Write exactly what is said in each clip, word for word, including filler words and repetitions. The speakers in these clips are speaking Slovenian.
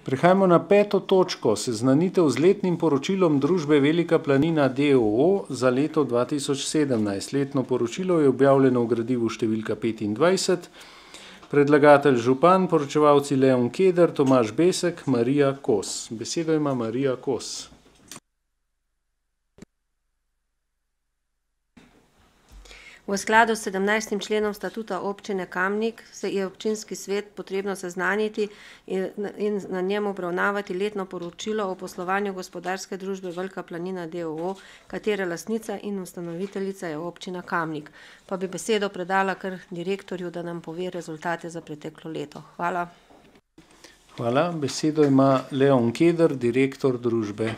Prehajamo na peto točko, seznanitev z letnim poročilom družbe Velika planina d. o. o. za leto dva tisoč sedemnajst. Letno poročilo je objavljeno v gradivu številka petindvajset. Predlagatelj župan, poročevalci Leon Keder, Tomaž Besek, Marija Kos. Besedo ima Marija Kos. V skladu s sedemnajstim členom statuta občine Kamnik se je občinski svet potrebno seznaniti in na njem obravnavati letno poročilo o poslovanju gospodarske družbe Velika planina d. o. o., katere lastnica in ustanoviteljica je občina Kamnik. Pa bi besedo predala kar direktorju, da nam pove rezultate za preteklo leto. Hvala. Hvala. Besedo ima Leon Keder, direktor družbe.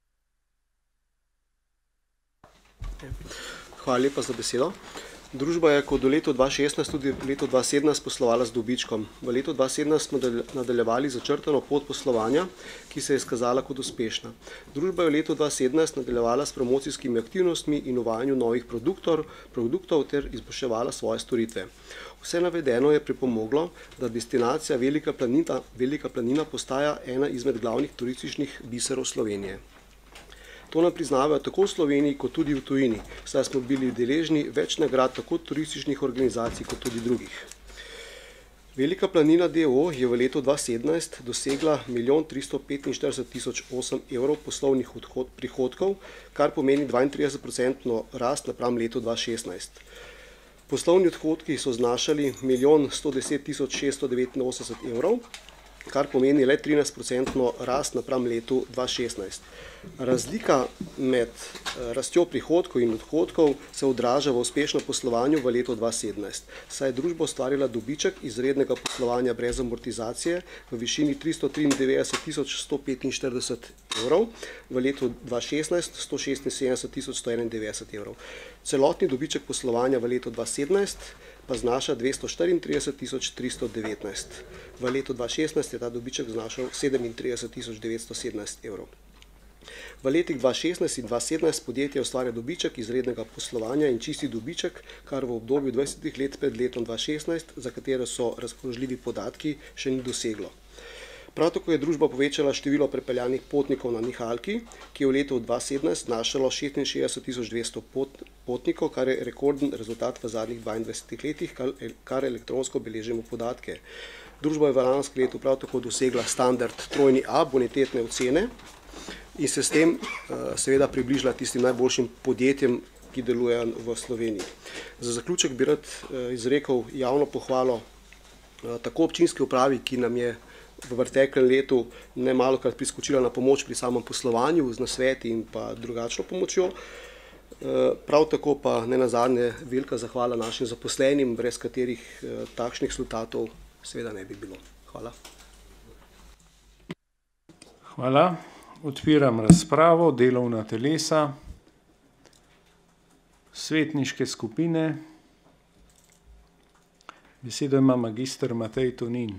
Hvala lepa za besedo. Družba je kot do leto dva šestnajst tudi leto dva sedemnajst poslovala z dobičkom. V letu dva sedemnajst smo nadaljevali začrtano pot poslovanja, ki se je izkazala kot uspešna. Družba je v letu dva sedemnajst nadaljevala s promocijskimi aktivnostmi in uvajanju novih produktov, produktov ter izboljševala svoje storitve. Vse navedeno je pripomoglo, da destinacija Velika planina, Velika planina postaja ena izmed glavnih turističnih biserov Slovenije. To nam priznavajo tako v Sloveniji kot tudi v tujini, saj smo bili deležni več nagrad tako turističnih organizacij kot tudi drugih. Velika planina d. o. o. je v letu dva sedemnajst dosegla milijon tristo petinštirideset tisoč osem evrov poslovnih prihodkov, kar pomeni dvaintrideset procentno rast napram letu dva šestnajst. Poslovni odhodki so znašali milijon sto deset tisoč šeststo devetinosemdeset evrov, kar pomeni le trinajst procentno rast napram letu dva šestnajst. Razlika med rastjo prihodkov in odhodkov se odraža v uspešnem poslovanju v letu dva sedemnajst, saj je družba ustvarila dobiček iz rednega poslovanja brez amortizacije v višini tristo triindevetdeset tisoč sto petinštirideset evrov, v letu dva šestnajst sto šestinsedemdeset tisoč sto enaindevetdeset evrov. Celotni dobiček poslovanja v letu dva sedemnajst pa znaša dvesto štiriintrideset tisoč tristo devetnajst. V letu dva šestnajst je ta dobiček znašal sedemintrideset tisoč devetsto sedemnajst evrov. V letih dva šestnajst in dva sedemnajst podjetje ustvarja dobiček iz rednega poslovanja in čisti dobiček, kar v obdobju dvajsetih let pred letom dva šestnajst, za katero so razpoložljivi podatki, še ni doseglo. Prav tako je družba povečala število prepeljanih potnikov na nihalki, ki je v letu dva sedemnajst znašalo šestinšestdeset tisoč dvesto potnikov, kar je rekorden rezultat v zadnjih dvaindvajsetih letih, kar elektronsko beležimo podatke. Družba je v lanskem letu prav tako dosegla standard trojni A bonitetne ocene in se s tem seveda približila tistim najboljšim podjetjem, ki delujejo v Sloveniji. Za zaključek bi rad izrekel javno pohvalo tako občinski upravi, ki nam je v preteklem letu nemalokrat priskočila na pomoč pri samem poslovanju z nasveti in pa drugačno pomočjo. Prav tako pa ne nazadnje velika zahvala našim zaposlenim, brez katerih takšnih rezultatov seveda ne bi bilo. Hvala. Hvala. Odpiram razpravo, delovna telesa, svetniške skupine. Besedo ima magister Matej Tonin.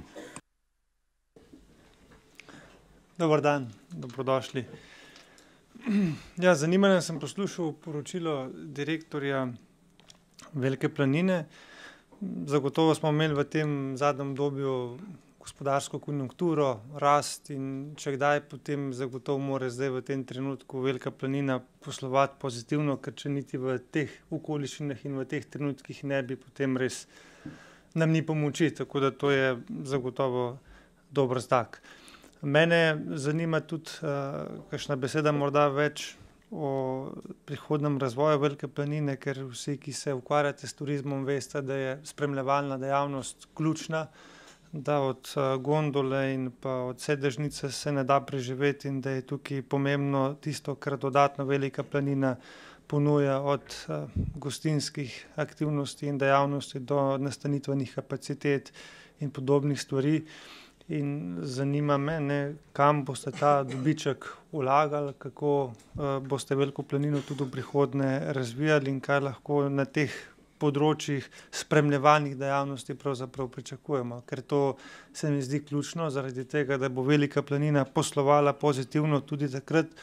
Dobar dan, dobrodošli. Ja, z zanimanjem sem poslušal poročilo direktorja Velike planine. Zagotovo smo imeli v tem zadnjem obdobju gospodarsko konjunkturo, rast in če kdaj, potem zagotovo mora zdaj v tem trenutku Velika planina poslovati pozitivno, ker če niti v teh okoliščinah in v teh trenutkih ne bi, potem res nam ni pomoči, tako da to je zagotovo dober znak. Mene zanima tudi uh, kakšna beseda morda več o prihodnem razvoju Velike planine, ker vsi, ki se ukvarjate s turizmom, veste, da je spremljevalna dejavnost ključna, da od gondole in pa od sedežnice se ne da preživeti in da je tukaj pomembno tisto, kar dodatno Velika planina ponuja od uh, gostinskih aktivnosti in dejavnosti do nastanitvenih kapacitet in podobnih stvari. In zanima me, ne, kam boste ta dobiček vlagali, kako uh, boste Veliko planino tudi v prihodnje razvijali in kaj lahko na teh področjih spremljevalnih dejavnosti pravzaprav pričakujemo. Ker to se mi zdi ključno, zaradi tega, da bo Velika planina poslovala pozitivno tudi takrat,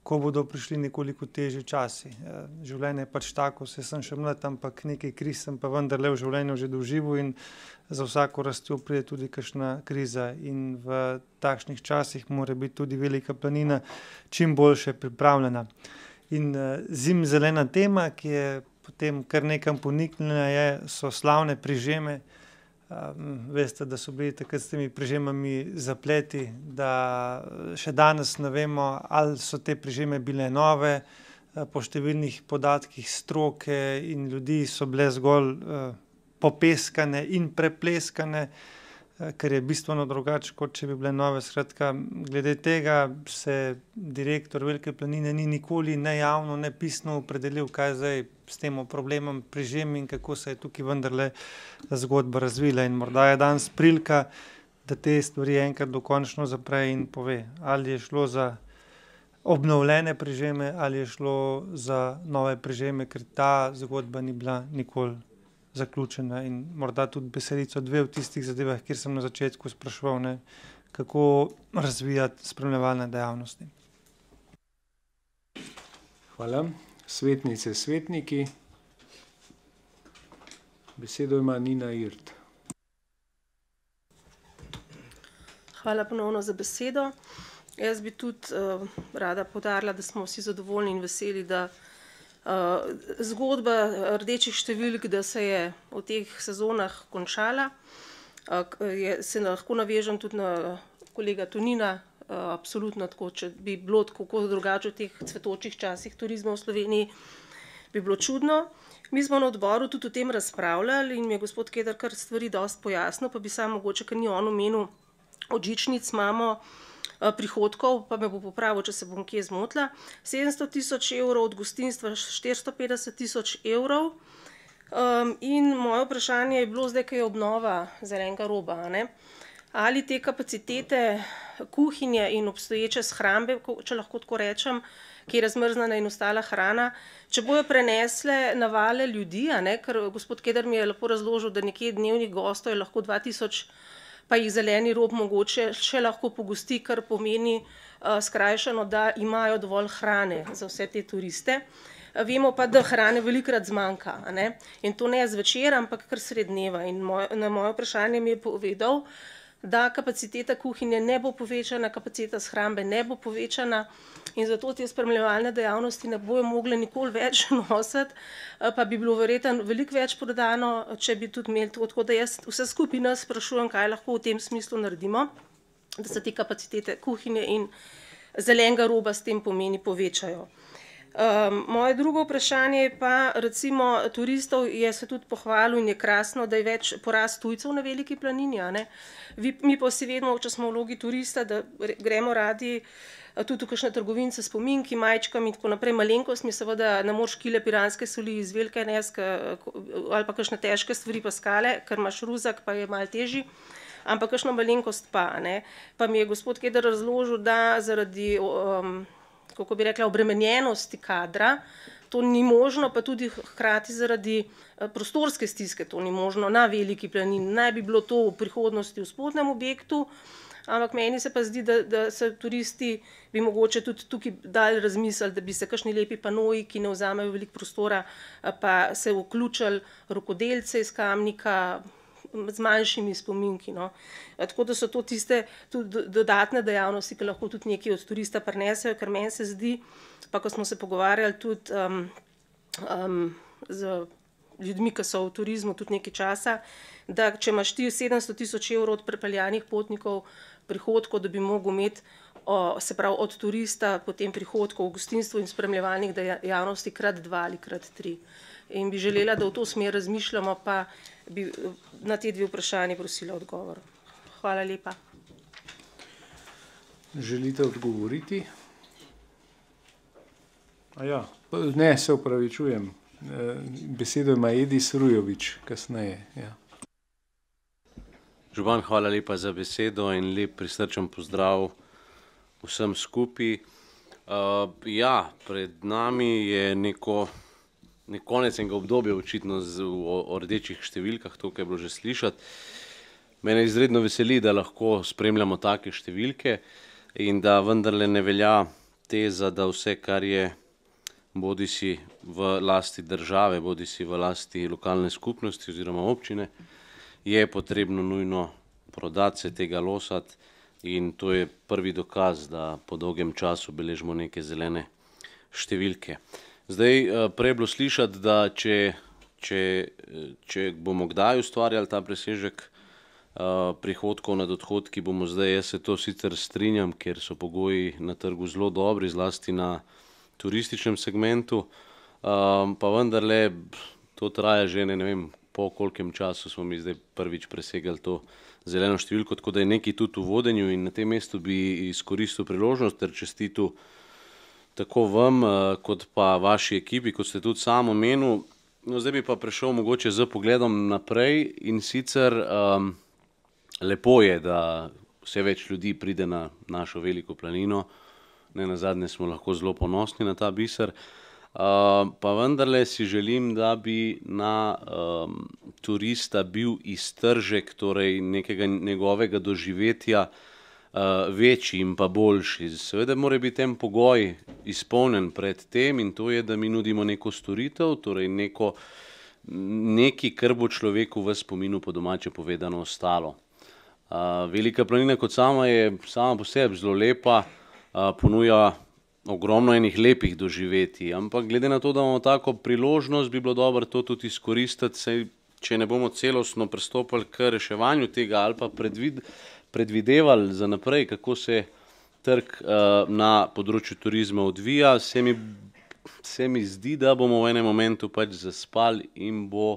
ko bodo prišli nekoliko težji časi. Življenje je pač tako, se sem še mlad, ampak nekaj kriz sem pa vendarle v življenju že doživel in za vsako rastjo pride tudi kakšna kriza in v takšnih časih mora biti tudi Velika planina čim boljše pripravljena. In zimzelena tema, ki je potem kar nekam poniknila, je, so slavne prižeme. Um, veste, da so bili takrat s temi prižemami zapleti, da še danes ne vemo, ali so te prižeme bile nove, po številnih podatkih stroke in ljudi so bile zgolj uh, popeskane in prepleskane, uh, kar je bistveno drugače, kot če bi bile nove. Skratka, glede tega se direktor Velike planine ni nikoli ne javno, ne pisno opredelil, kaj zdaj s tem problemom prižem in kako se je tukaj vendarle zgodba razvila. In morda je danes prilika, da te stvari enkrat dokončno zapre in pove, ali je šlo za obnovljene prižeme ali je šlo za nove prižeme, ker ta zgodba ni bila nikoli zaključena. In morda tudi besedico dve v tistih zadevah, kjer sem na začetku spraševal, ne, kako razvijati spremljevalne dejavnosti. Hvala. Svetnice, svetniki. Besedo ima Nina Irt. Hvala ponovno za besedo. Jaz bi tudi uh, rada poudarila, da smo vsi zadovoljni in veseli, da uh, zgodba rdečih številk, da se je v teh sezonah končala. Uh, je, se lahko navežem tudi na kolega Tonina. Uh, absolutno tako, če bi bilo tako drugače v teh cvetočih časih turizma v Sloveniji, bi bilo čudno. Mi smo na odboru tudi o tem razpravljali in mi je gospod Keder kar stvari dosti pojasnil, pa bi samo mogoče, ker ni on omenil, od žičnic imamo uh, prihodkov, pa me bo popravil, če se bom kje zmotila, sedemsto tisoč evrov, od gostinstva štiristo petdeset tisoč evrov. Um, in moje vprašanje je bilo zdaj, kaj je obnova zelenega roba, ne? Ali te kapacitete kuhinje in obstoječe shrambe, če lahko tako rečem, ki je razmrznjena in ostala hrana, če bojo prenesle navale ljudi, a ne, ker gospod Keder mi je lepo razložil, da nekje dnevnih gostov je lahko dva tisoč, pa jih zeleni rob mogoče še lahko pogosti, kar pomeni uh, skrajšano, da imajo dovolj hrane za vse te turiste. Vemo pa, da hrane velikrat zmanjka, a ne, in to ne zvečer, ampak kar sred dneva. In moj, na moje vprašanje mi je povedal, da kapaciteta kuhinje ne bo povečana, kapaciteta shrambe ne bo povečana in zato te spremljevalne dejavnosti ne bojo mogle nikoli več nositi, pa bi bilo verjetno veliko več prodano, če bi tudi imeli to. Tako da jaz vse skupaj nas sprašujem, kaj lahko v tem smislu naredimo, da se te kapacitete kuhinje in zelenega roba s tem pomeni povečajo. Um, moje drugo vprašanje je pa, recimo, turistov je se tudi pohvalil in je krasno, da je več porast tujcev na Veliki planini, a ne? Vi, mi pa vsi vedemo, če smo v vlogi turista, da gremo radi tudi v kakšne trgovince s spominki, majčkami in tako naprej. Malenkost mi seveda ne moreš kile piranske soli iz Velike Neske ali pa kakšne težke stvari pa skale, ker imaš ruzak, pa je malo težji. Ampak kakšno malenkost pa, ne? Pa mi je gospod Keder razložil, da zaradi um, kako bi rekla, obremenjenosti kadra, to ni možno, pa tudi hkrati zaradi prostorske stiske to ni možno na Veliki planini. Naj bi bilo to v prihodnosti v spodnjem objektu, ampak meni se pa zdi, da, da se turisti bi mogoče tudi tukaj dali razmisliti, da bi se kakšni lepi panoji, ki ne vzamejo veliko prostora, pa se vključili rokodelce iz Kamnika, z manjšimi spominki. No. Tako da so to tiste tudi dodatne dejavnosti, ki lahko tudi nekaj od turista prinesejo, ker meni se zdi, pa ko smo se pogovarjali tudi um, um, z ljudmi, ki so v turizmu tudi nekaj časa, da če imaš ti sedemsto tisoč evrov od prepeljanih potnikov prihodkov, da bi mogel imeti o, se pravi od turista potem prihodkov v gostinstvu in spremljevalnih dejavnosti krat dva ali krat tri. In bi želela, da v to smer razmišljamo, pa bi na te dve vprašanje prosila odgovor. Hvala lepa. Želite odgovoriti? A ja, ne, se opravičujem. Besedo ima Edis Rujovič, kasneje. Ja. Župan, hvala lepa za besedo in lep prisrčen pozdrav vsem skupaj. Uh, ja, pred nami je neko konec enega obdobja očitno z, o, o rdečih številkah, to, kar je bilo že slišati. Mene izredno veseli, da lahko spremljamo take številke in da vendarle ne velja teza, da vse, kar je bodi si v lasti države, bodi si v lasti lokalne skupnosti oziroma občine, je potrebno nujno prodati, se tega losati in to je prvi dokaz, da po dolgem času beležimo neke zelene številke. Zdaj, prej je bilo slišati, da če, če, če bomo kdaj ustvarjali ta presežek prihodkov nad odhodki, bomo zdaj, jaz se to sicer strinjam, ker so pogoji na trgu zelo dobri, zlasti na turističnem segmentu, pa vendarle to traja že ne, ne vem, po kolkem času smo mi zdaj prvič presegali to zeleno številko, tako da je nekaj tudi v vodenju in na tem mestu bi izkoristil priložnost ter čestitil tako vam, kot pa vaši ekipi, kot ste tudi sam omenil. No, zdaj bi pa prešel mogoče z pogledom naprej in sicer um, lepo je, da vse več ljudi pride na našo Veliko planino, ne nazadnje smo lahko zelo ponosni na ta biser, uh, pa vendarle si želim, da bi na um, turista bil iztržek, torej nekega njegovega doživetja uh, večji in pa boljši. Seveda mora biti en pogoj izpolnjen pred tem in to je, da mi nudimo neko storitev, torej neko, nekaj, kar bo človeku v spominu po domače povedano ostalo. Uh, Velika planina kot sama je sama po sebi zelo lepa, uh, ponuja ogromno enih lepih doživetij, ampak glede na to, da imamo tako priložnost, bi bilo dobro to tudi izkoristiti, saj če ne bomo celostno pristopili k reševanju tega ali pa predvid, predvidevali za naprej, kako se trg uh, na področju turizma odvija, se mi, se mi zdi, da bomo v enem momentu pač zaspali in bo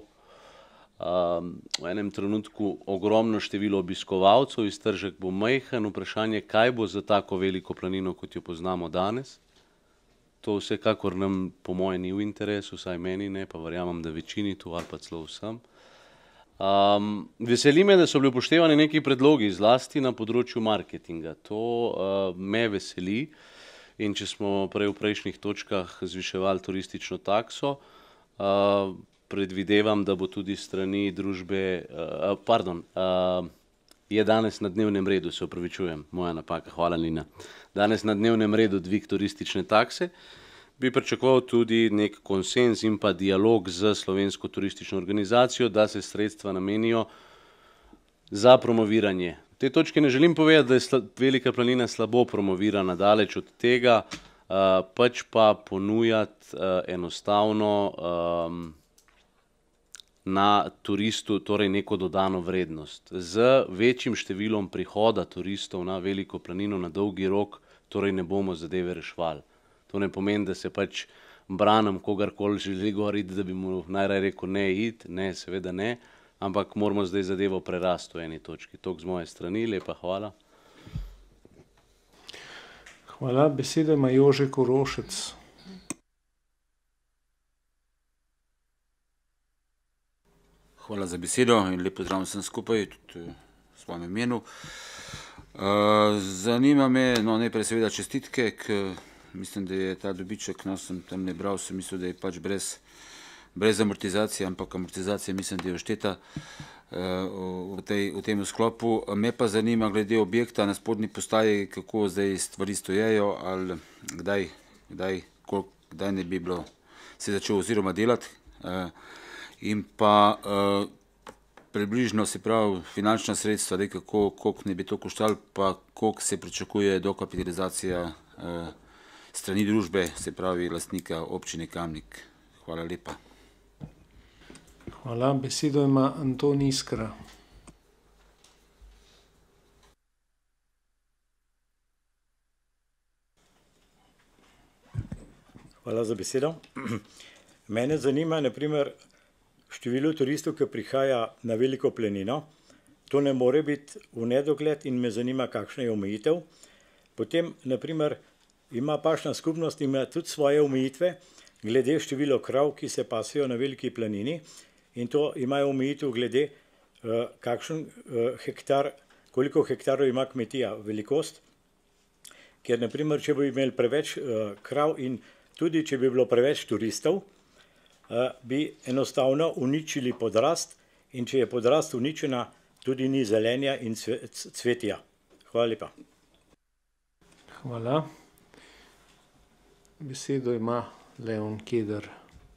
Um, v enem trenutku ogromno število obiskovalcev, iztržek bo majhen, vprašanje, kaj bo za tako veliko planino, kot jo poznamo danes. To vsekakor nam po moje ni v interesu, vsaj meni ne, pa verjamem, da večini tu ali pa celo vsem. Um, veseli me, da so bili upoštevani neki predlogi, zlasti na področju marketinga. To uh, me veseli in če smo prej v prejšnjih točkah zviševali turistično takso, uh, predvidevam, da bo tudi strani družbe, uh, pardon, uh, je danes na dnevnem redu, se opravičujem, moja napaka, hvala Nina, danes na dnevnem redu dvig turistične takse, bi pričakoval tudi nek konsenz in pa dialog z Slovensko turistično organizacijo, da se sredstva namenijo za promoviranje. V tej točki ne želim povedati, da je Velika planina slabo promovirana, daleč od tega, uh, pač pa ponujati uh, enostavno um, na turistu, torej neko dodano vrednost. Z večjim številom prihoda turistov na Veliko planino na dolgi rok, torej ne bomo zadeve reševali. To ne pomeni, da se pač branim kogarkoli želi gor iti, da bi mu najraje rekel ne iti, ne, seveda ne, ampak moramo zdaj zadevo prerasti v eni točki. Toliko z moje strani, lepa hvala. Hvala, besedo ima Jože Korošec. Hvala za besedo in lep pozdrav vsem skupaj, tudi v svojem imenu. Zanima me, no najprej seveda čestitke, mislim, da je ta dobiček, no sem tam ne bral, sem mislil, da je pač brez, brez amortizacije, ampak amortizacija mislim, da je ošteta v, tej, v tem sklopu. Me pa zanima glede objekta na spodnji postaji, kako zdaj stvari stojejo, ali kdaj, kdaj, koliko, kdaj ne bi bilo se začel oziroma delati. In pa uh, približno se pravi finančna sredstva, da kako, koliko ne bi to koštalo, pa koliko se pričakuje dokapitalizacija uh, strani družbe, se pravi lastnika občine Kamnik. Hvala lepa. Hvala, besedo ima Anton Iskra. Hvala za besedo. Mene zanima, na primer, število turistov, ki prihaja na Veliko planino. To ne more biti v nedogled in me zanima, kakšna je omejitev. Potem, na primer, ima pašna skupnost ima tudi svoje omejitve, glede število krav, ki se pasejo na Veliki planini, in to imajo omejitev glede, uh, kakšen uh, hektar, koliko hektarov ima kmetija, velikost. Ker, na primer, če bi imeli preveč uh, krav in tudi, če bi bilo preveč turistov, bi enostavno uničili podrast in če je podrast uničena, tudi ni zelenja in cvetja. Hvala lepa. Hvala. Besedo ima Leon Keder.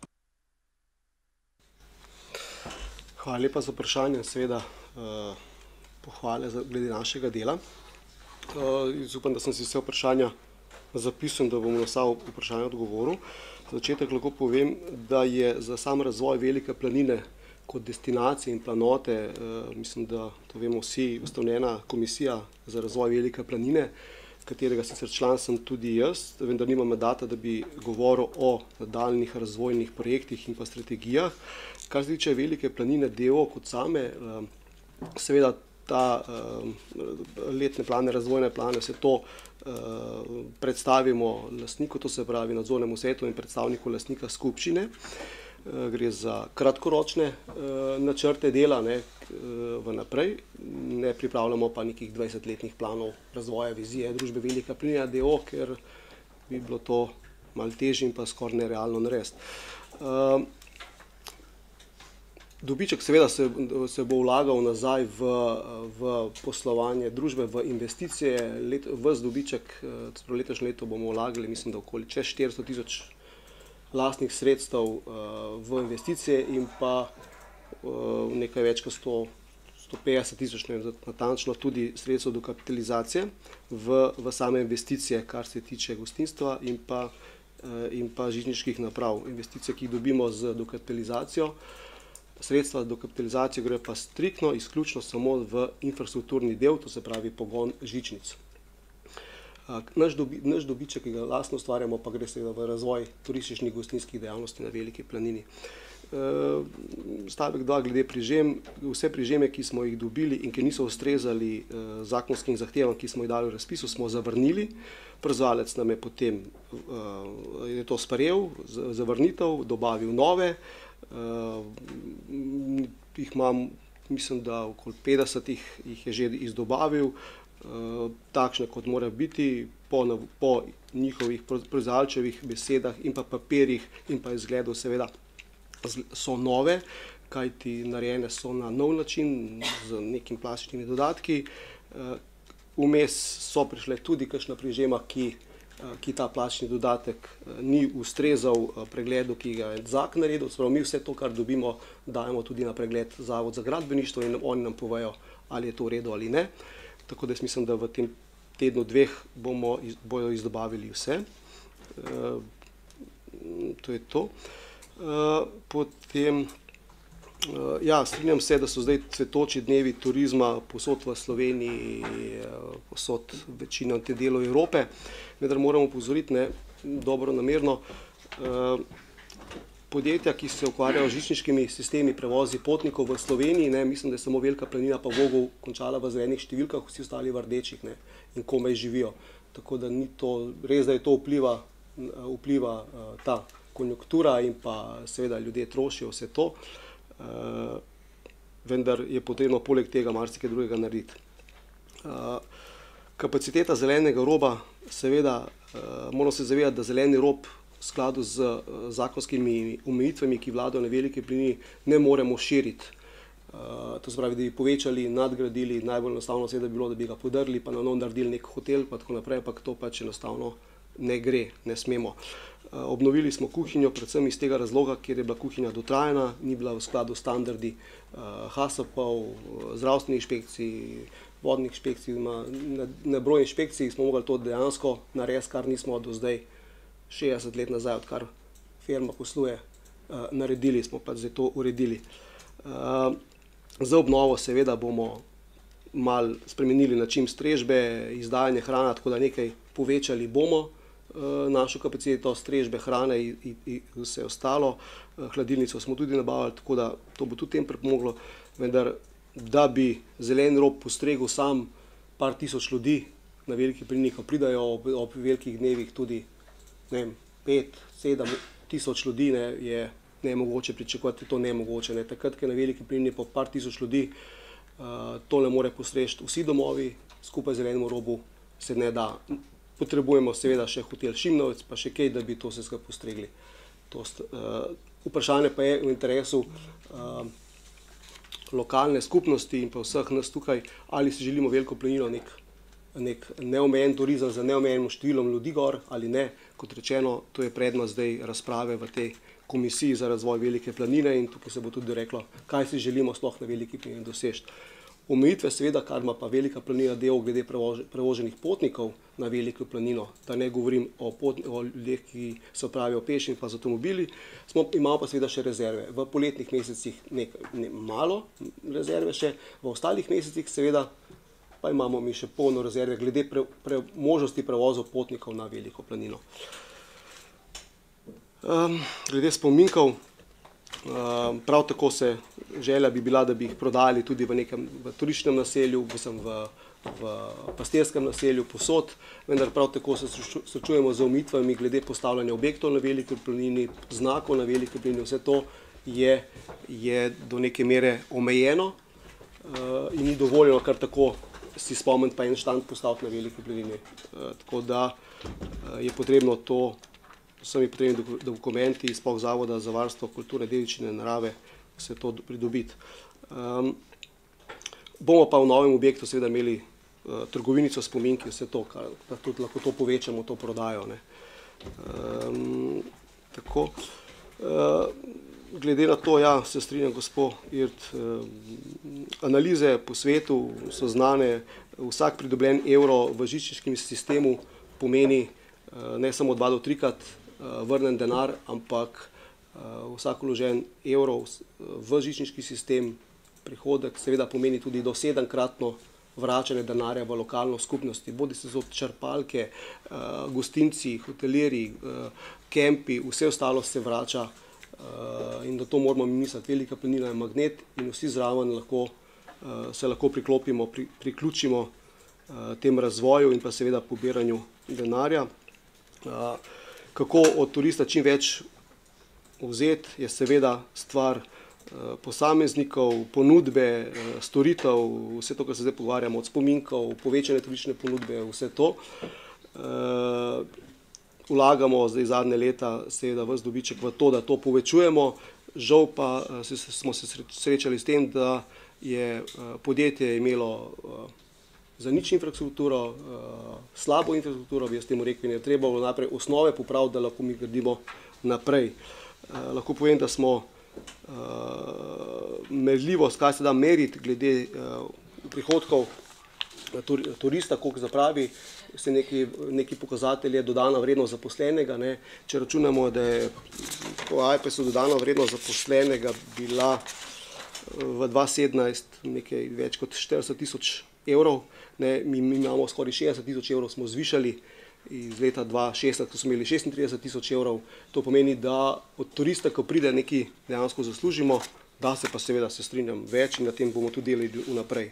Hvala lepa za vprašanje, seveda uh, pohvale za, glede našega dela. Uh, upam, da sem si vse vprašanja zapisal, da bom na vsa vprašanja odgovoril. Za začetek lahko povem, da je za sam razvoj Velike planine kot destinacije in planote, uh, mislim, da to vemo vsi, ustanovljena komisija za razvoj Velike planine, katerega sicer član sem tudi jaz, vendar nimam mandata, da bi govoril o nadaljnih razvojnih projektih in pa strategijah. Kar se tiče Velike planine D O O kot same, seveda ta letne plane, razvojne plane, vse to predstavimo lastniku, to se pravi nadzornemu svetu in predstavniku lastnika skupščine. Gre za kratkoročne načrte dela, ne, vnaprej, ne pripravljamo pa nekih dvajsetletnih planov razvoja vizije družbe Velika planina D O O, ker bi bilo to malo težje in pa skoraj nerealno narediti. Dobiček seveda se, se bo vlagal nazaj v, v poslovanje družbe, v investicije. Let, ves dobiček, letošnje leto bomo vlagali, mislim, da okoli čez štiristo tisoč lastnih sredstev v investicije in pa nekaj več kot sto, sto petdeset tisoč, natančno tudi sredstev do kapitalizacije v, v same investicije, kar se tiče gostinstva in pa, in pa žičniških naprav. Investicije, ki jih dobimo z dokapitalizacijo, sredstva do kapitalizacije gre pa striktno, izključno samo v infrastrukturni del, to se pravi pogon žičnic. Naš, dobi, naš dobiček, ki ga lastno ustvarjamo, pa gre seveda v razvoj turističnih gostinskih dejavnosti na Veliki planini. Stavek dva glede prižem. Vse prižeme, ki smo jih dobili in ki niso ustrezali zakonskim zahtevam, ki smo jih dali v razpisu, smo zavrnili. Proizvajalec nam je potem je to sprejel, zavrnitev, dobavil nove. Uh, jih imam, mislim, da okoli petdeset jih, jih je že izdobavil, uh, takšne kot mora biti, po, po njihovih proizvajalčevih besedah in pa papirjih in pa izgledov seveda so nove, kajti narejene so na nov način z nekim plastičnimi dodatki. Uh, vmes so prišle tudi kakšna prižema, ki ki ta plastični dodatek ni ustrezal pregledu, ki ga je Z A K naredil. Spravo, mi vse to, kar dobimo, dajemo tudi na pregled Zavod za gradbeništvo in oni nam povejo, ali je to v redu ali ne. Tako da jaz mislim, da v tem tednu dveh bomo, bojo izdobavili vse. Uh, to je to. Uh, potem, uh, ja, strinjam se, da so zdaj cvetoči dnevi turizma posod v Sloveniji, uh, posod večina te delov Evrope. Vendar moramo upozoriti, ne, dobro namerno, eh, podjetja, ki se ukvarjajo z žičniškimi sistemi prevozi potnikov v Sloveniji, ne, mislim, da je samo Velika planina pa Vogel končala v zelenih številkah, vsi ostali v rdečih, ne, in komaj živijo. Tako da ni to, res da je to vpliva, vpliva uh, ta konjunktura in pa seveda ljudje trošijo vse to, uh, vendar je potrebno poleg tega marsikaj drugega narediti. Uh, Kapaciteta zelenega roba, seveda moramo se zavedati, da zeleni rob v skladu z zakonskimi omejitvami, ki vladajo na Veliki planini, ne moremo širiti. To se pravi, da bi povečali, nadgradili, najbolj enostavno seveda bi bilo, da bi ga podrli, pa na novo naredili nek hotel, pa tako naprej, ampak to pač enostavno ne gre, ne smemo. Obnovili smo kuhinjo, predvsem iz tega razloga, ker je bila kuhinja dotrajana, ni bila v skladu s standardi H A S P-ov, zdravstvenih inšpekcij, vodnih inšpekcij, nebroj inšpekcij, smo mogli to dejansko narediti, kar nismo do zdaj šestdeset let nazaj, odkar firma posluje, naredili smo, pa zdaj to uredili. Za obnovo seveda bomo malo spremenili način strežbe, izdajanje hrane, tako da nekaj povečali bomo našo kapaciteto strežbe hrane in, in vse ostalo. Hladilnico smo tudi nabavili, tako da to bo tudi tem pripomoglo, vendar da bi zeleni rob postregel sam par tisoč ljudi na Veliki planini, ko pridajo ob, ob velikih dnevih tudi ne vem, pet, sedem tisoč ljudi, ne, je nemogoče pričakovati, to nemogoče. Ne. Takrat, ko je na Veliki planini po par tisoč ljudi, uh, to ne more postrežiti vsi domovi, skupaj z zelenemu robu se ne da. Potrebujemo seveda še hotel Šimnovec, pa še kaj, da bi to vse skupaj postregli. To, uh, vprašanje pa je v interesu uh, lokalne skupnosti in pa vseh nas tukaj, ali si želimo Veliko planino nek nek neomejen turizem za neomejenim številom ljudi gor ali ne. Kot rečeno, to je predmet zdaj razprave v tej komisiji za razvoj Velike planine in tukaj se bo tudi reklo, kaj si želimo sploh na Veliki planini doseči. Omejitve seveda, kar ima pa Velika planina del glede prevoženih potnikov na Veliko planino, da ne govorim o, o ljudeh, ki se odpravijo peš in pa z avtomobili, smo, imamo pa seveda še rezerve. V poletnih mesecih nekaj, ne, malo rezerve še, v ostalih mesecih seveda pa imamo mi še polno rezerve glede pre, pre, možnosti prevozov potnikov na Veliko planino. Um, glede spominkov, um, prav tako se želja bi bila, da bi jih prodali tudi v nekem v turističnem naselju, mislim v, v pastirskem naselju posod, vendar prav tako se srečujemo z omejitvami glede postavljanja objektov na Veliki planini, znakov na Veliki planini, vse to je, je do neke mere omejeno uh, in ni dovoljeno kar tako si spomniti pa en štand postaviti na Veliki planini. Uh, tako da uh, je potrebno to, vsemi potrebni dokumenti sploh Zavoda za varstvo kulturne dediščine narave se to pridobiti. Um, bomo pa v novem objektu seveda imeli uh, trgovinico spominki, vse to, kar, da tudi lahko to povečamo, to prodajo. Ne. Um, tako. Uh, glede na to, ja, se strinjam, gospod Irt, uh, analize po svetu so znane, vsak pridobljen evro v žičniškem sistemu pomeni uh, ne samo dva do trikrat uh, vrnen denar, ampak Uh, vsak vložen evro v žičniški sistem, prihodek seveda pomeni tudi do sedemkratno vračanje denarja v lokalno skupnosti, bodi se so črpalke, uh, gostinci, hotelirji, uh, kempi, vse ostalo se vrača uh, in da to moramo misliti. Velika planina je magnet in vsi zraven lahko, uh, se lahko priklopimo, pri, priključimo uh, tem razvoju in pa seveda pobiranju denarja. Uh, kako od turista čim več vzeti, je seveda stvar uh, posameznikov, ponudbe, uh, storitev, vse to, kar se zdaj pogovarjamo, od spominkov, povečane turistične ponudbe, vse to. Uh, vlagamo zdaj zadnje leta seveda ves dobiček v to, da to povečujemo, žal pa uh, se, smo se srečali s tem, da je uh, podjetje imelo uh, za nič infrastrukturo, uh, slabo infrastrukturo, bi jaz temu rekel, in je treba najprej osnove popraviti, da lahko mi gradimo naprej. Uh, lahko povem, da smo uh, merljivost, kaj se da meriti glede uh, prihodkov tur, turista, koliko zapravi, se neki, neki pokazatelj je dodana vrednost zaposlenega. Ne. Če računamo, da je po A I P E S-u dodana vrednost zaposlenega bila v dva tisoč sedemnajst nekaj več kot štirideset tisoč evrov, ne, mi, mi imamo skoraj šestdeset tisoč evrov, smo zvišali iz leta dva tisoč šestnajst, ko smo imeli šestintrideset tisoč evrov. To pomeni, da od turista, ko pride, nekaj dejansko zaslužimo, da se pa seveda se strinjam več in na tem bomo tudi delali vnaprej.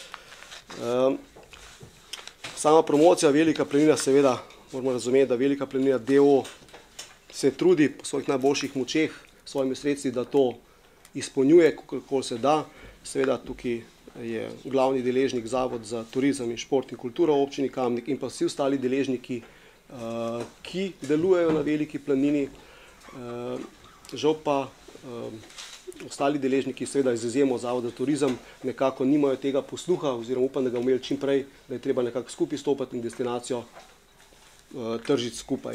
Um, sama promocija Velika planina, seveda moramo razumeti, da Velika planina D O O se trudi po svojih najboljših močeh, svojimi sredstvi, da to izpolnjuje, kolikor se da. Seveda tukaj je glavni deležnik Zavod za turizem in šport in kulturo v občini Kamnik in pa vsi ostali deležniki, uh, ki delujejo na Veliki planini. Uh, žal pa uh, ostali deležniki, seveda z izjemo Zavod za turizem, nekako nimajo tega posluha, oziroma upam, da ga imeli čim prej, da je treba nekako skupaj stopati in destinacijo uh, tržiti skupaj.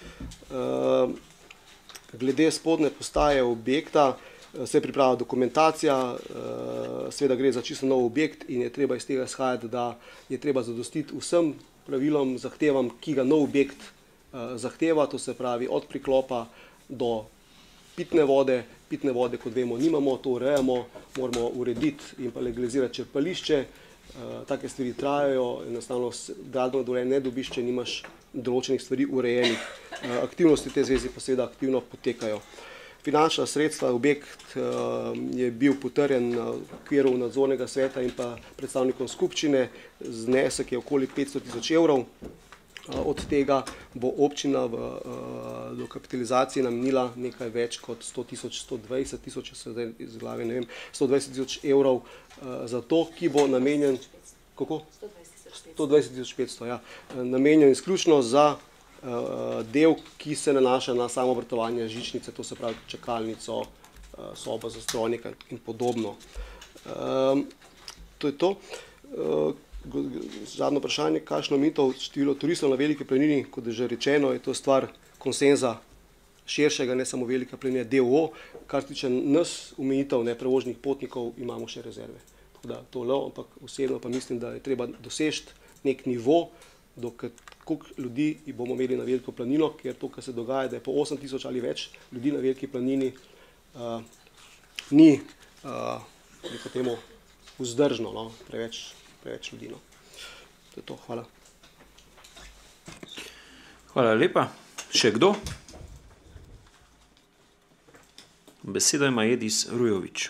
Uh, glede spodnje postaje objekta, se pripravlja dokumentacija, seveda gre za čisto nov objekt in je treba iz tega izhajati, da je treba zadostiti vsem pravilom, zahtevam, ki ga nov objekt zahteva, to se pravi od priklopa do pitne vode. Pitne vode, kot vemo, nimamo, to urejamo, moramo urediti in pa legalizirati črpališče. Take stvari trajajo, enostavno gradbeno dovoljenje ne dobiš, če nimaš določenih stvari urejenih. Aktivnosti te zvezi pa seveda aktivno potekajo. Finančna sredstva, objekt uh, je bil potrjen na okviru nadzornega sveta in pa predstavnikom skupščine, znesek je okoli petsto tisoč evrov. Uh, od tega bo občina v uh, dokapitalizaciji namenila nekaj več kot sto tisoč, sto dvajset tisoč, če se zdaj iz glave ne vem, sto dvajset tisoč evrov uh, za to, ki bo namenjen, kako? sto dvajset tisoč petsto, ja, namenjen izključno za del, ki se nanaša na samo vrtovanje žičnice, to se pravi čakalnico, sobo za strojnika in podobno. Um, to je to. Uh, zadnje vprašanje, kakšno omejitev število turistov na Veliki planini, kot je že rečeno, je to stvar konsenza širšega, ne samo Velika planina D O O, kar se tiče nas omejitev neprevoženih potnikov, imamo še rezerve. Tako da to le, ampak osebno pa mislim, da je treba doseči nek nivo, dokaj koliko ljudi bomo imeli na Veliko planino, ker to, kar se dogaja, da je po osem tisoč ali več ljudi na Veliki planini, uh, ni uh, nekaj temu vzdržno, no? preveč, preveč ljudi. No? To je to, hvala. Hvala lepa. Še kdo? Besedo ima Edis Rujovič.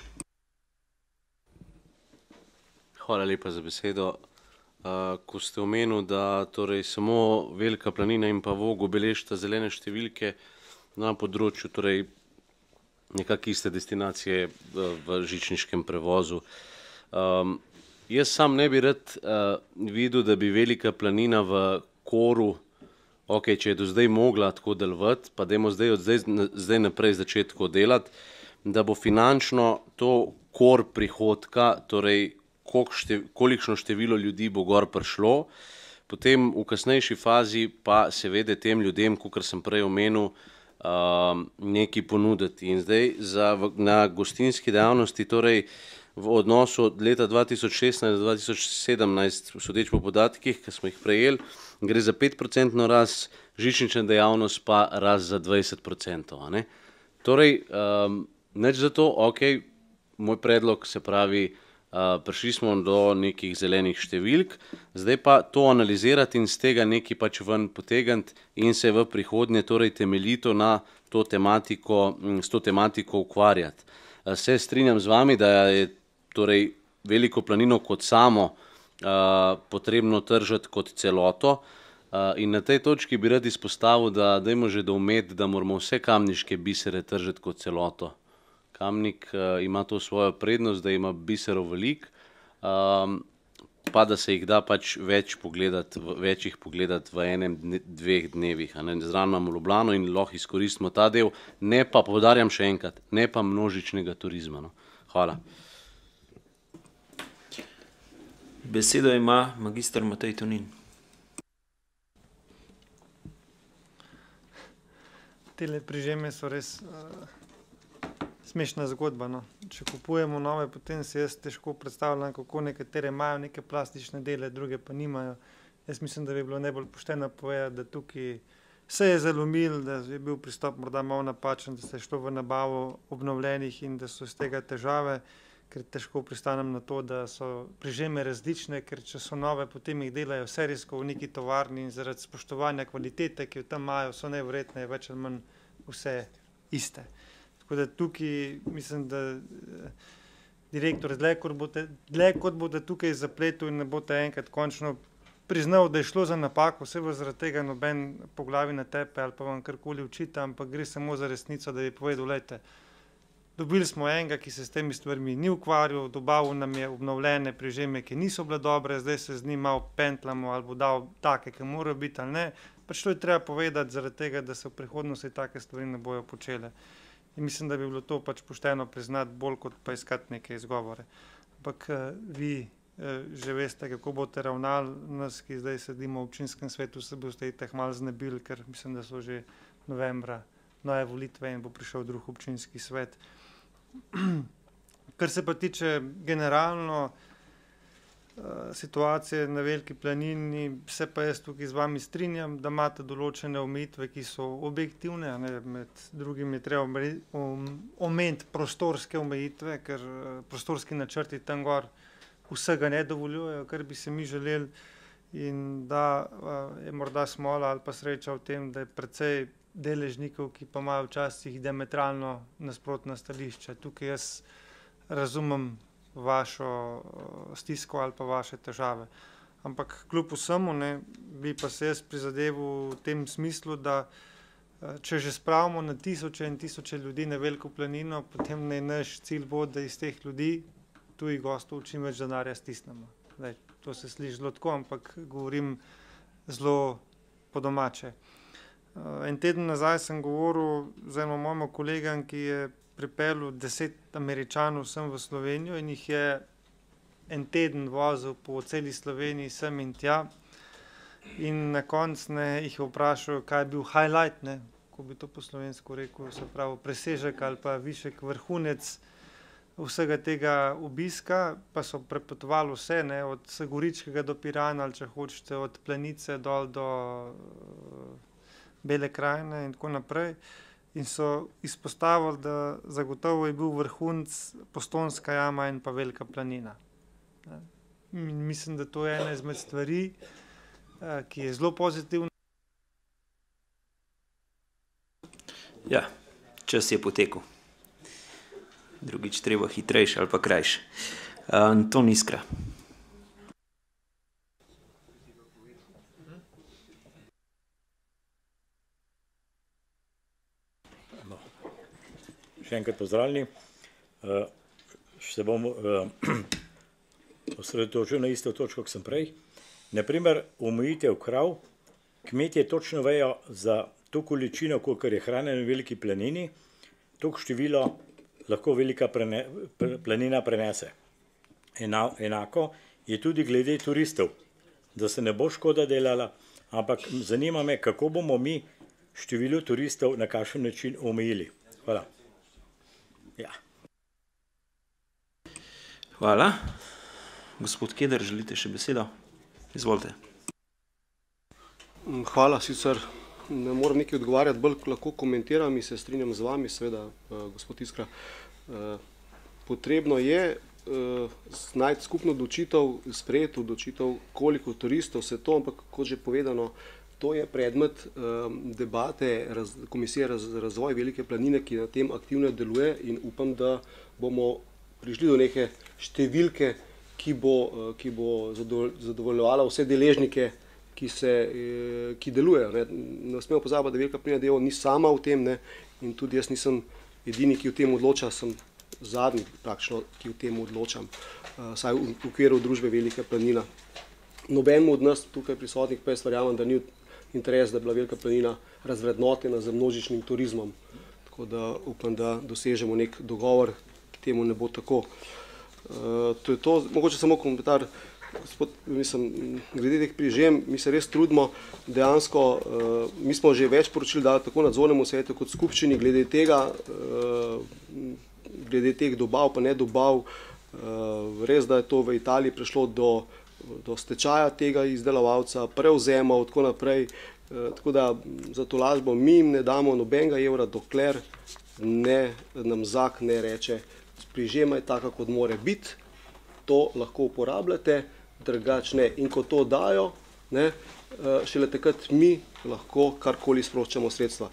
Hvala lepa za besedo. Uh, ko ste omenili, da torej samo Velika planina in pa Vog obeležita zelene številke na področju torej nekako iste destinacije v žičniškem prevozu. Um, jaz sam ne bi rad uh, videl, da bi Velika planina v koru, ok, če je do zdaj mogla tako delovati, pa dajmo zdaj od zdaj, zdaj naprej začeti tako delati, da bo finančno to kor prihodka, torej kolikšno število ljudi bo gor prišlo, potem v kasnejši fazi pa seveda tem ljudem, kakor sem prej omenil, nekaj ponuditi. In zdaj za, na gostinski dejavnosti, torej v odnosu od leta dva tisoč šestnajst do dva tisoč sedemnajst, sodeč po podatkih, ki smo jih prejeli, gre za pet procentno rast, žičnična dejavnost pa rast za dvajset procentov. Torej, um, nič za to, ok, moj predlog se pravi, Uh, prišli smo do nekih zelenih številk, zdaj pa to analizirati in z tega nekaj pač ven potegniti in se v prihodnje torej temeljito na to tematiko, s to tematiko ukvarjati. Uh, se strinjam z vami, da je torej Veliko planino kot samo uh, potrebno tržiti kot celoto uh, in na tej točki bi rad izpostavil, da dajmo že doumeti, da moramo vse kamniške bisere tržiti kot celoto. Kamnik uh, ima to svojo prednost, da ima biserov veliko, um, pa da se jih da pač več pogledati, več jih pogledati v enem, dne, dveh dnevih. Zraven imamo Ljubljano in lahko izkoristimo ta del, ne pa, poudarjam še enkrat, ne pa množičnega turizma. No. Hvala. Besedo ima magister Matej Tonin. Tele prižeme so res uh, smešna zgodba. No. Če kupujemo nove, potem si jaz težko predstavljam, kako nekatere imajo neke plastične dele, druge pa nimajo. Jaz mislim, da bi bilo najbolj pošteno povedati, da tukaj se je zalomil, da je bil pristop morda malo napačen, da se je šlo v nabavo obnovljenih in da so iz tega težave, ker težko pristanem na to, da so prižeme različne, ker če so nove, potem jih delajo serijsko v neki tovarni in zaradi spoštovanja kvalitete, ki jo tam imajo, so najverjetneje več ali manj vse iste. Tako da tukaj mislim, da direktor, dlje kot boste, dlje kot boste tukaj zapletel in ne boste enkrat končno priznal, da je šlo za napako, vse bo zaradi tega noben po glavi na tepe ali pa vam karkoli učita, ampak gre samo za resnico, da bi povedal, lejte, dobili smo enega, ki se s temi stvarmi ni ukvarjal, dobavil nam je obnovljene prižeme, ki niso bile dobre, zdaj se z njim malo pentlamo ali bo dal take, ki morajo biti ali ne, pač to je treba povedati zaradi tega, da se v prihodnosti take stvari ne bojo počele. In mislim, da bi bilo to pač pošteno priznati, bolj kot pa iskati neke izgovore. Ampak vi že veste, kako boste ravnali, nas, ki zdaj sedimo v občinskem svetu, se boste itak malo znebili, ker mislim, da so že novembra nove volitve in bo prišel drug občinski svet. Kar se pa tiče generalno situacije na Veliki planini, se pa jaz tukaj z vami strinjam, da imate določene omejitve, ki so objektivne, ne, med drugim je treba omeniti prostorske omejitve, ker prostorski načrti tam gor vsega ne dovoljujejo, kar bi se mi želeli, in da je morda smola ali pa sreča v tem, da je precej deležnikov, ki pa imajo včasih diametralno nasprotna stališča. Tukaj jaz razumem vašo stisko ali pa vaše težave. Ampak kljub vsemu, ne, bi pa se jaz prizadeval v tem smislu, da če že spravimo na tisoče in tisoče ljudi na Veliko planino, potem naj naš cilj bo, da iz teh ljudi, tujih gostov, čim več denarja stisnemo. Zdaj, to se sliši zelo tako, ampak govorim zelo po domače. En teden nazaj sem govoril z eno mojim kolegom, ki je pripeljal deset Američanov sem v Slovenijo in jih je en teden vozil po celi Sloveniji sem in tja in na koncu ne, jih vprašal, kaj je bil highlight, ne, ko bi to po slovensko rekel, se pravi presežek ali pa višek, vrhunec vsega tega obiska, pa so prepotovali vse, ne, od Goričkega do Pirana, ali če hočete, od Planice dol do Bele krajine in tako naprej. In so izpostavili, da zagotovo je bil vrhunc Postojnska jama in pa Velika planina. Mislim, da to je ena izmed stvari, ki je zelo pozitivna. Ja, čas je potekel. Drugič treba hitrejši ali pa krajši. Anton Iskra. No. Še enkrat pozdravljeni. Uh, se bom uh, osredotočil na isto točko, kot sem prej. Naprimer, omejitev krav. Kmetje točno vejo za to količino, kolikor je hrane na Veliki planini, toliko število lahko Velika prene, planina prenese. Ena, enako je tudi glede turistov, da se ne bo škoda delala, ampak zanima me, kako bomo mi število turistov na kakšen način omejili. Hvala. Ja. Hvala. Gospod Keder, želite še besedo? Izvolite. Hvala, sicer ne moram nekaj odgovarjati, bolj lahko komentiram in se strinjam z vami, seveda, gospod Iskra. Potrebno je najti skupno odločitev, sprejeti odločitev, koliko turistov se to, ampak kot že povedano, to je predmet debate Komisije za razvoj Velike planine, ki na tem aktivno deluje in upam, da bomo prišli do neke številke, ki bo, ki bo zadovoljevala vse deležnike, ki, se, ki delujejo. Ne, ne smemo pozabiti, da Velika planina delo ni sama v tem, ne, in tudi jaz nisem edini, ki o tem odloča, sem zadnji praktično, ki o tem odločam, saj v okviru družbe Velika planina. Nobenemu od nas tukaj prisotnih pa jaz verjamem, da ni interes, da je bila Velika planina razvrednotena z množičnim turizmom. Tako da upam, da dosežemo nek dogovor, ki temu ne bo tako. Uh, to je to, mogoče samo komentar, gospod, mislim, glede teh prižem, mi se res trudimo, dejansko, uh, mi smo že več poročili dali tako nadzornemu svetu kot skupščini, glede tega, uh, glede teh dobav pa ne dobav, uh, res, da je to v Italiji prišlo do, do stečaja tega izdelovalca, prevzemov, tako naprej, uh, tako da za to lažbo mi jim ne damo nobenega evra, dokler ne, nam zak ne reče, prižema je taka, kot more biti, to lahko uporabljate, drugače ne. In ko to dajo, ne, šele takrat mi lahko karkoli sproščamo sredstva.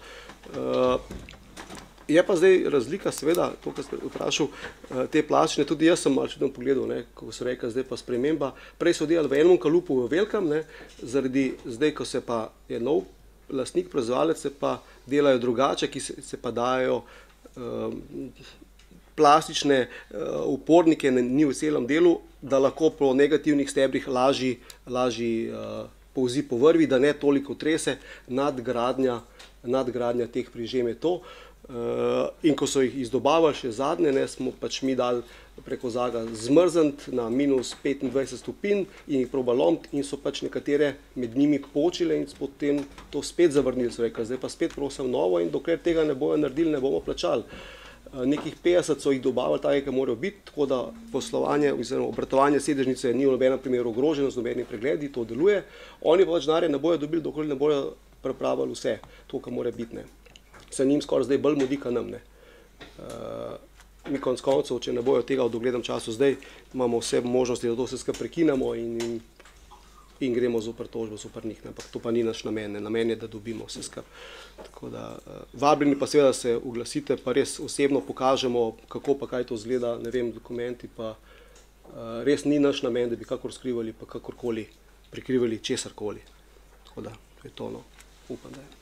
Je pa zdaj razlika, seveda, to, kar ste vprašal, te plačne, tudi jaz sem malo čudno pogledal, ne, ko so rekel, zdaj pa sprememba. Prej so delali v enem kalupu v velikem, ne, zaradi zdaj, ko se pa je nov lastnik, proizvajalec, se pa delajo drugače, ki se, se pa dajo um, plastične uh, upornike, ni v celem delu, da lahko po negativnih stebrih lažji, lažji uh, povzi po vrvi, da ne toliko trese, nadgradnja, nadgradnja teh prižem je to. Uh, in ko so jih izdobavali še zadnje, ne, smo pač mi dali preko zaga zmrzniti na minus petindvajset stopinj in jih proba lomiti in so pač nekatere med njimi počile in potem to spet zavrnili, so rekli, zdaj pa spet prosim novo in dokler tega ne bojo naredili, ne bomo plačali. Nekih petdeset so jih dobavili take, ki morajo biti, tako da poslovanje oziroma obratovanje sedežnice ni v nobenem primeru ogroženo, z nobenim pregledi, to deluje. Oni pa več denarja ne bojo dobili, dokler ne bojo pripravili vse, to, kar mora biti. Ne. Se njim skoraj zdaj bolj mudi, kot nam. Ne. Uh, mi konec koncev, če ne bojo tega v doglednem času zdaj, imamo vse možnosti, da to vse skupaj prekinemo in, in, in gremo zoper tožbo, zoper njih. Ampak to pa ni naš namen, ne. Namen je, da dobimo vse skupaj. Tako da, uh, vabljeni pa seveda se oglasite, pa res osebno pokažemo, kako pa kaj to izgleda, ne vem, dokumenti pa uh, res ni naš namen, da bi kakor skrivali, pa kakorkoli prikrivali česarkoli. Tako da, to je to, no, upam, da je.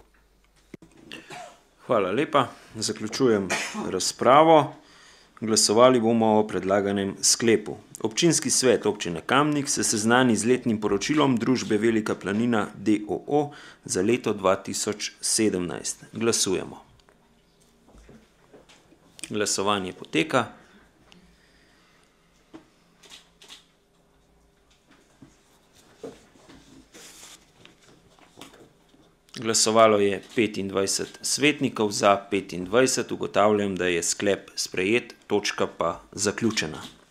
Hvala lepa, zaključujem razpravo. Glasovali bomo o predlaganem sklepu. Občinski svet občine Kamnik se seznani z letnim poročilom družbe Velika planina D O O za leto dva tisoč sedemnajst. Glasujemo. Glasovanje poteka. Glasovalo je petindvajset svetnikov, za petindvajset. Ugotavljam, da je sklep sprejet, točka pa zaključena.